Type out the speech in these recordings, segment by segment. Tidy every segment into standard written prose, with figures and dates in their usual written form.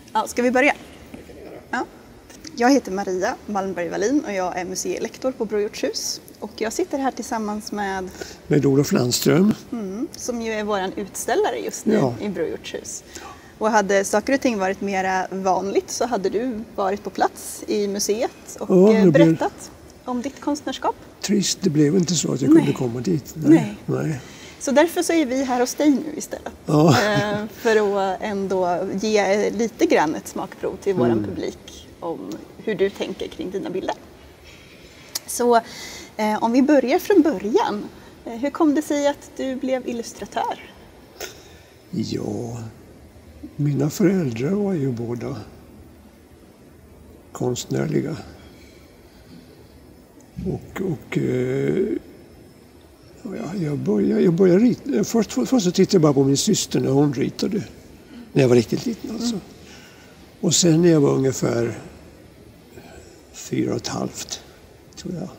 Ja, ska vi börja? Ja. Jag heter Maria Malmberg Wallin och jag är museilektor på Brojortshus. Och jag sitter här tillsammans med Olof Landström. Som ju är våran utställare just nu i Brojortshus. Och hade saker och ting varit mera vanligt så hade du varit på plats i museet och berättat om ditt konstnärskap. Trist, det blev inte så att jag kunde komma dit. Nej. Så därför så är vi här hos dig nu istället. Ja. För att ändå ge lite grann ett smakprov till våran publik om hur du tänker kring dina bilder. Så om vi börjar från början. Hur kom det sig att du blev illustratör? Ja, mina föräldrar var ju båda konstnärliga. Jag började rita. Först så tittade jag bara på min syster när hon ritade. När jag var riktigt liten alltså. Och sen när jag var ungefär 4,5 tror jag.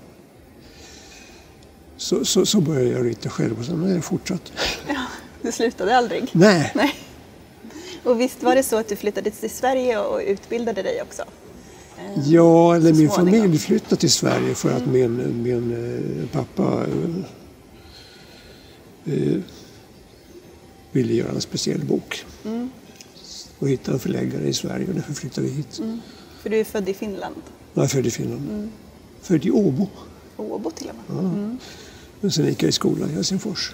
Så började jag rita själv och sen har jag fortsatt. Ja, du slutade aldrig? Nej. Och visst var det så att du flyttade till Sverige och utbildade dig också? Ja, eller min familj flyttade till Sverige för att min pappa ville göra en speciell bok. Och hitta en förläggare i Sverige och därför flyttade vi hit. För du är född i Finland? Jag är född i Finland. Född i Åbo. Åbo till och med? Ja. Men sen gick jag i skolan i Helsingfors.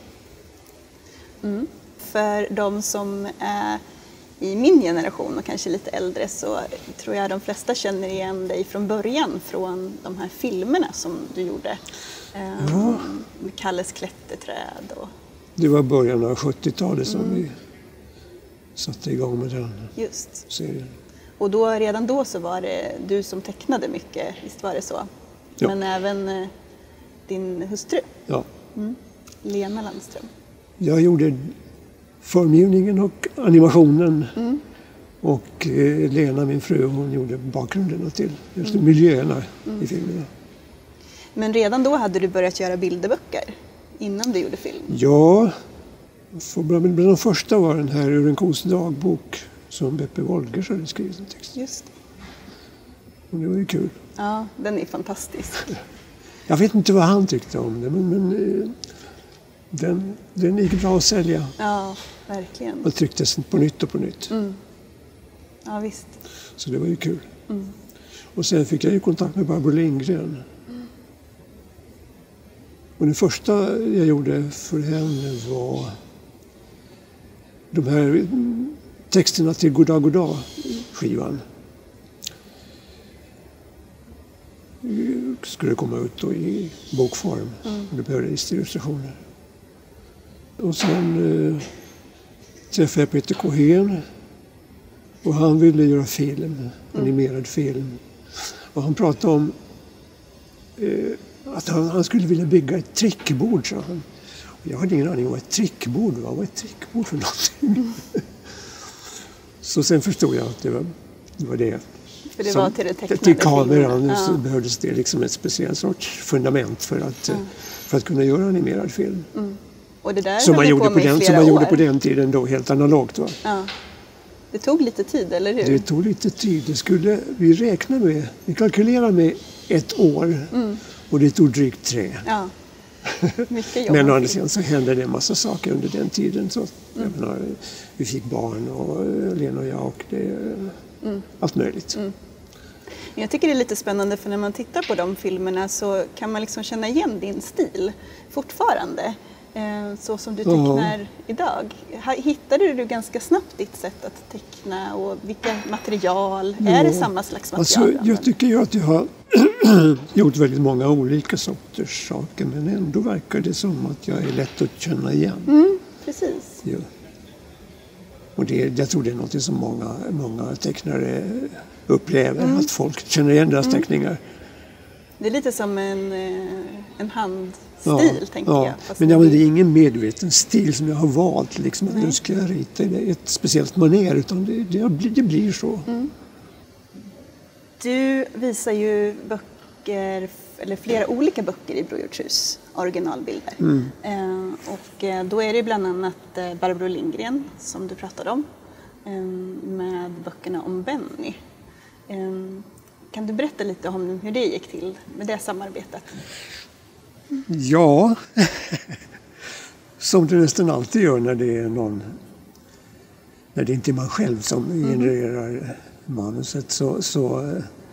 För de som är i min generation och kanske lite äldre så tror jag de flesta känner igen dig från början från de här filmerna som du gjorde. Med Kalles klätterträd. Det var början av 70-talet som vi satte igång med den serien. Och redan då så var det du som tecknade mycket, visst var det så? Ja. Men även din hustru? Ja. Lena Landström. Jag gjorde formgivningen och animationen. Och Lena, min fru, hon gjorde bakgrunderna till just miljöerna i filmerna. Men redan då hade du börjat göra bilderböcker innan du gjorde film? Ja, bland de första var den här Ur en kos dagbok som Beppe Wolgers hade skrivit en text. Just det. Och det var ju kul. Ja, den är fantastisk. Jag vet inte vad han tyckte om det, men den gick bra att sälja. Ja, verkligen. Och trycktes på nytt och på nytt. Ja, visst. Så det var ju kul. Och sen fick jag ju kontakt med Barbro Lindgren. Och det första jag gjorde för henne var de här texterna till Goddag Goddag skivan. Skulle komma ut då i bokform. Och det behövdes illustrationer. Och sen träffade jag Peter Cohen. Och han ville göra film, animerad film. Och han pratade om att han skulle vilja bygga ett trickbord, sa han. Och jag hade ingen aning om vad ett trickbord var. Vad är ett trickbord för någonting? Så sen förstod jag att det var det. För det var till det tecknade till kameran så behövdes det liksom ett speciellt sorts fundament för att kunna göra animerad film. Och det där som man gjorde på den tiden då, helt analogt. Va? Ja. Det tog lite tid, eller hur? Det tog lite tid. Vi kalkylerade med 1 år och det tog drygt 3. Ja. Mycket jobb. Men å andra sidan så hände det en massa saker under den tiden. Så, jag menar, vi fick barn och Lena och jag och allt möjligt. Jag tycker det är lite spännande för när man tittar på de filmerna så kan man liksom känna igen din stil fortfarande. Så som du tecknar idag. Hittade du ganska snabbt ditt sätt att teckna och vilka material? Är det samma slags material? Alltså, jag tycker ju att jag har gjort väldigt många olika sorters saker men ändå verkar det som att jag är lätt att känna igen. Precis. Ja. Och jag tror det är något som många tecknare upplever, att folk känner igen deras teckningar. Det är lite som en handstil, tänker jag. Men det är ingen medveten stil som jag har valt, liksom, att nu ska jag rita i ett speciellt manér, utan det blir så. Du visar ju böcker, eller flera olika böcker i Brojortshus originalbilder. Och då är det bland annat Barbro Lindgren som du pratade om. Med böckerna om Benny. Kan du berätta lite om hur det gick till med det samarbetet? Ja, som det nästan alltid gör när det är någon, när det inte är man själv som genererar manuset, så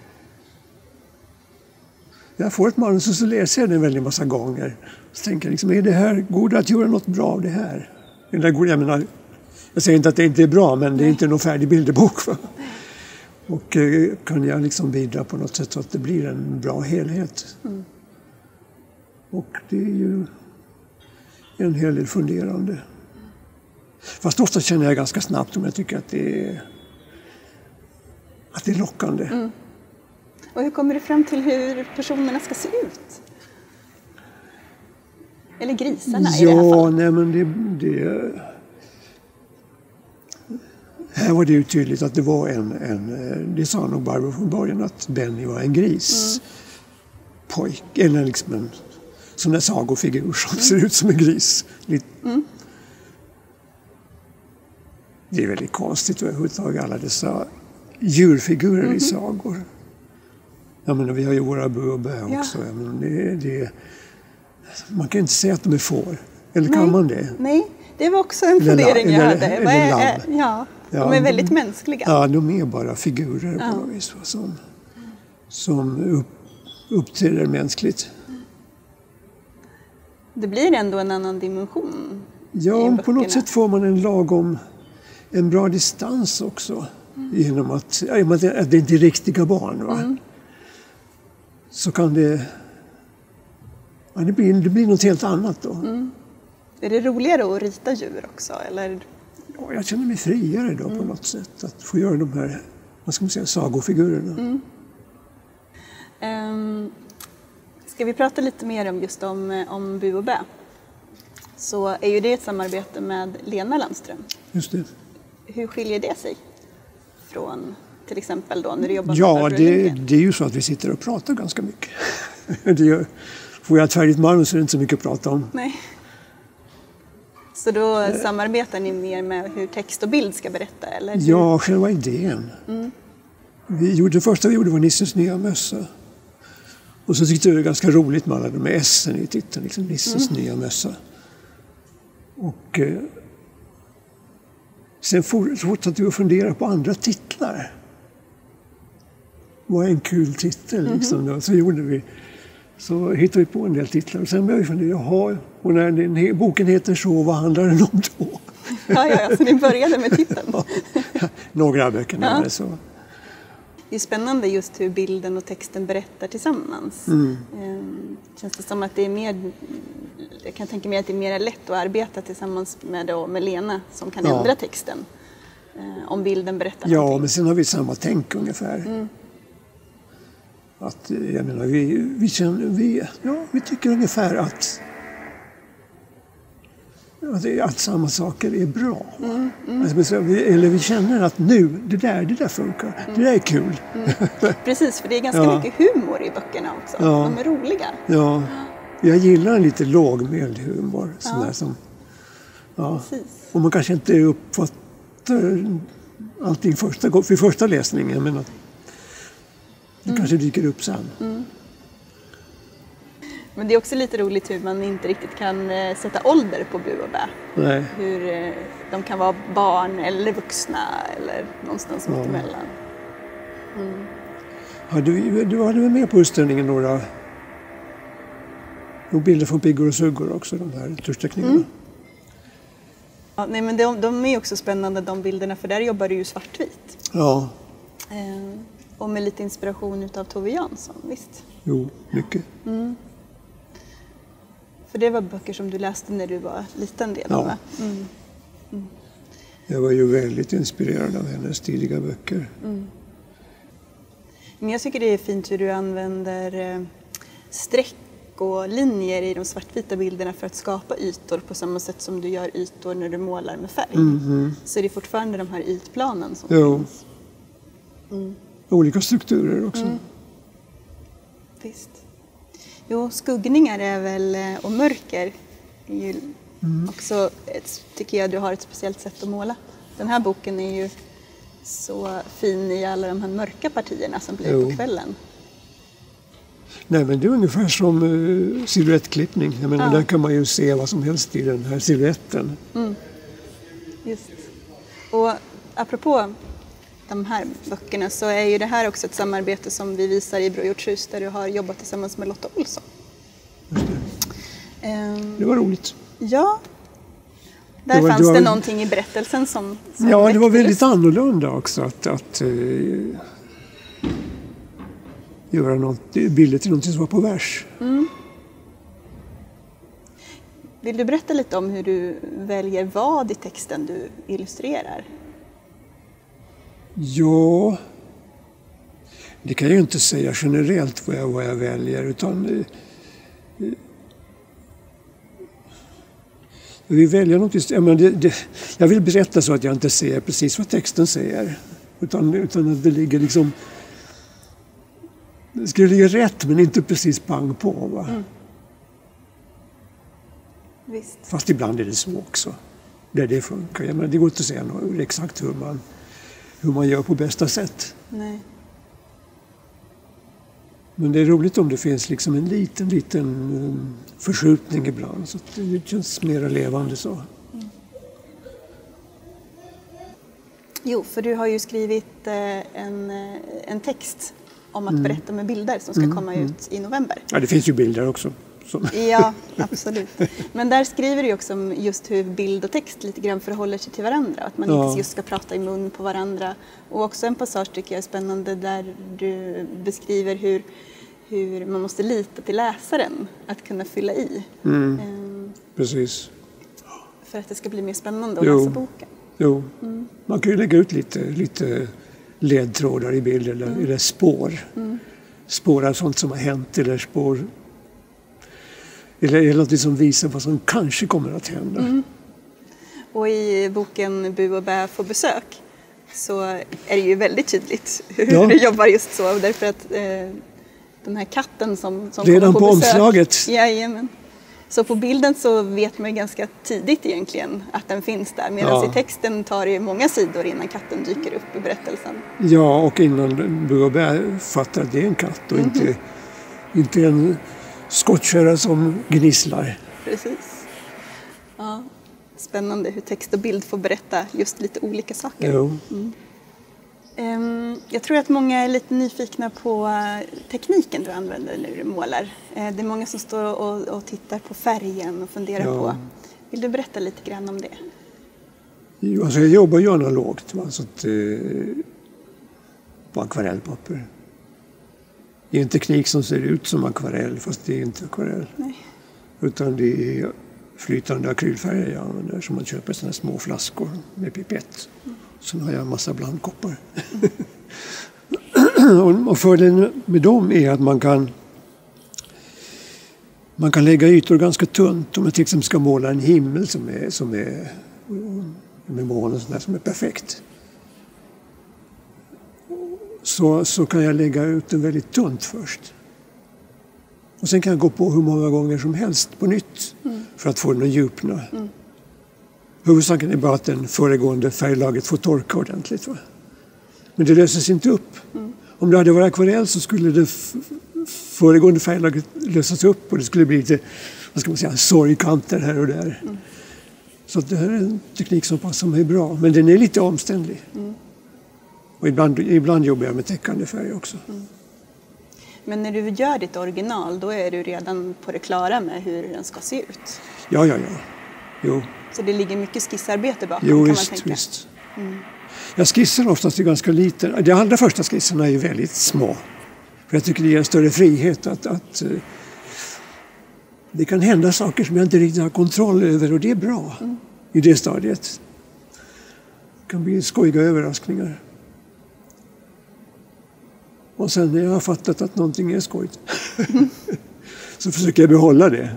jag får ett manus och så läser jag det en väldigt massa gånger. Så tänker jag liksom, är det här, går det att göra något bra av det här? Jag säger inte att det inte är bra, men det är inte någon färdig bilderbok. Va? Och kan jag liksom bidra på något sätt så att det blir en bra helhet. Och det är ju en hel del funderande. Fast ofta känner jag ganska snabbt om jag tycker att det är lockande. Och hur kommer du fram till hur personerna ska se ut? Eller grisarna i det här fallet? Ja, nej men här var det ju tydligt att det var det sa nog Barbro från början, att Benny var en grispojk. Eller liksom en sån där sagofigur som ser ut som en gris. Det är väldigt konstigt överhuvudtaget, alla dessa djurfigurer i sagor. Jag menar, vi har ju våra bu och bä också. Jag menar, man kan inte säga att de är får. Eller kan man det? Nej, det var också en fundering jag hade. Eller lamm. De är väldigt mänskliga. Ja, de är bara figurer på något vis, som uppträder mänskligt. det blir ändå en annan dimension. Ja, på något sätt får man en bra distans också. Genom att det inte är riktiga barn. Va? Så kan det blir något helt annat då. Är det roligare att rita djur också? Eller? Ja, jag känner mig friare då på något sätt. Att få göra de här, vad ska man säga, sagofigurerna. Ska vi prata lite mer om just om Bu och Bä? Så är ju det ett samarbete med Lena Landström. Just det. Hur skiljer det sig från till exempel då när du jobbar med Barbro Lindgren? Det är ju så att vi sitter och pratar ganska mycket. Får jag ett färdigt manus så är det inte så mycket att prata om. Nej. Så då samarbetar ni mer med hur text och bild ska berätta? Eller hur? Ja, själva idén. Det första vi gjorde var Nisses nya mössa. Och så tyckte jag det var ganska roligt med alla de med S-en i titeln, liksom Nisses nya mössa. Och sen fortsatte vi att fundera på andra titlar. Vad är en kul titel? Liksom. Så hittade vi på en del titlar och sen började vi fundera, och när boken heter så, vad handlar den om då? Ja, så ni började med titeln. Några av böckerna är så. Det är spännande just hur bilden och texten berättar tillsammans. Känns det som att det är mer, jag kan tänka mig att det är mer lätt att arbeta tillsammans med Lena som kan ändra texten. Om bilden berättar någonting. Ja, men sen har vi samma tänk ungefär. Att, jag menar, vi tycker ungefär att samma saker är bra. Eller vi känner att nu, det där funkar, det där är kul. Precis, för det är ganska mycket humor i böckerna också. De är roliga. Ja, jag gillar en lite lågmäld humor. Och man kanske inte uppfattar allting vid första läsningen, men att det kanske dyker upp sen. Men det är också lite roligt hur man inte riktigt kan sätta ålder på Bu och Bä. Nej. Hur de kan vara barn eller vuxna eller någonstans mittemellan. Du hade väl med på utställningen några bilder från Piggor och Suggor också, de här tursteckningarna. Ja, nej, men de är också spännande, de bilderna, för där jobbar du ju svartvit. Ja. Och med lite inspiration utav Tove Jansson, visst? Jo, mycket. För det var böcker som du läste när du var liten redan, va? Jag var ju väldigt inspirerad av hennes tidiga böcker. Men jag tycker det är fint hur du använder streck och linjer i de svartvita bilderna för att skapa ytor på samma sätt som du gör ytor när du målar med färg. Så är det fortfarande de här ytplanen som finns. Olika strukturer också. Visst. Jo, skuggningar är väl, och mörker är ju också, tycker jag, du har ett speciellt sätt att måla. Den här boken är ju så fin i alla de här mörka partierna som blir på kvällen. Nej, men det är ungefär som silhuettklippning. Jag menar, där kan man ju se vad som helst i den här silhuetten. Just. Och apropå de här böckerna så är ju det här också ett samarbete som vi visar i Brojortshus där du har jobbat tillsammans med Lotta Olsson. Just det. Det var roligt. Ja. Där fanns det någonting i berättelsen som ja, det var väldigt annorlunda också att göra något bilder till något som var på vers. Vill du berätta lite om hur du väljer vad i texten du illustrerar? Ja, det kan jag ju inte säga generellt vad jag väljer, utan vi väljer något. Jag vill berätta så att jag inte säger precis vad texten säger, utan att det ligger liksom, det ska ligga rätt men inte precis pang på. Va? Visst. Fast ibland är det så också. Det funkar. Men det går inte att säga exakt hur man gör på bästa sätt. Nej. Men det är roligt om det finns liksom en liten förskjutning ibland så att det känns mer levande så. Jo, för du har ju skrivit en text om att berätta med bilder som ska komma ut i november. Ja, det finns ju bilder också. Ja, absolut. Men där skriver du också om just hur bild och text lite grann förhåller sig till varandra. Att man inte just ska prata i mun på varandra. Och också en passage tycker jag är spännande där du beskriver hur man måste lita till läsaren att kunna fylla i. Precis. För att det ska bli mer spännande att läsa boken. Jo, man kan ju lägga ut lite ledtrådar i bild eller spår. Spår av sånt som har hänt eller spår eller något som visar vad som kanske kommer att hända. Och i boken Bu och Bä får besök så är det ju väldigt tydligt hur du jobbar just så. Därför att den här katten som redan kommer på besök, omslaget. Jajamän. Så på bilden så vet man ju ganska tidigt egentligen att den finns där. Medan i texten tar det många sidor innan katten dyker upp i berättelsen. Ja, och innan Bu och Bä fattar att det är en katt och inte en skottkärra som gnisslar. Precis. Ja, spännande hur text och bild får berätta just lite olika saker. Jo. Jag tror att många är lite nyfikna på tekniken du använder när du målar. Det är många som står och tittar på färgen och funderar på. Vill du berätta lite grann om det? Jo, alltså jag jobbar ju analogt, så att, på akvarellpapper. Det är en teknik som ser ut som akvarell fast det är inte akvarell. Nej. Utan det är flytande akrylfärger jag använder som man köper sådana små flaskor med pipett. Sen har jag en massa blandkoppar. Och fördelen med dem är att man kan lägga ytor ganska tunt. Om man till exempel ska måla en himmel som är med moln och sådär som är perfekt. Så kan jag lägga ut den väldigt tunt först. Och sen kan jag gå på hur många gånger som helst på nytt för att få den att djupna. Huvudsaken är bara att den föregående färglaget får torka ordentligt. Va? Men det löses inte upp. Om det hade varit akvarell så skulle det föregående färglaget lösas upp och det skulle bli lite, vad ska man säga, sorgkanter här och där. Så det här är en teknik som passar mig bra, men den är lite omständlig. Och ibland jobbar jag med täckande färg också. Men när du gör ditt original, då är du redan på det klara med hur den ska se ut? Ja. Jo. Så det ligger mycket skissarbete bakom, jo, kan visst, man tänka? Visst. Jag skissar oftast i ganska liten. De allra första skisserna är ju väldigt små. För jag tycker det ger en större frihet att det kan hända saker som jag inte riktigt har kontroll över och det är bra i det stadiet. Det kan bli skojiga överraskningar. Och sen när jag har fattat att någonting är skojigt så försöker jag behålla det.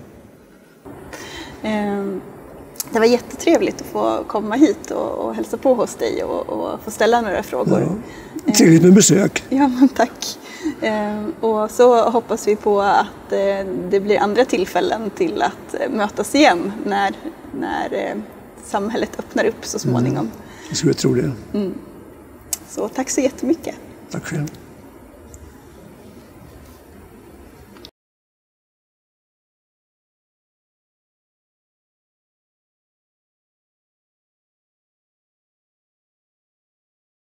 Det var jättetrevligt att få komma hit och hälsa på hos dig och få ställa några frågor. Ja. Trevligt med besök. Ja, men tack. Och så hoppas vi på att det blir andra tillfällen till att mötas igen när samhället öppnar upp så småningom. Jag skulle tro det. Så tack så jättemycket. Tack själv.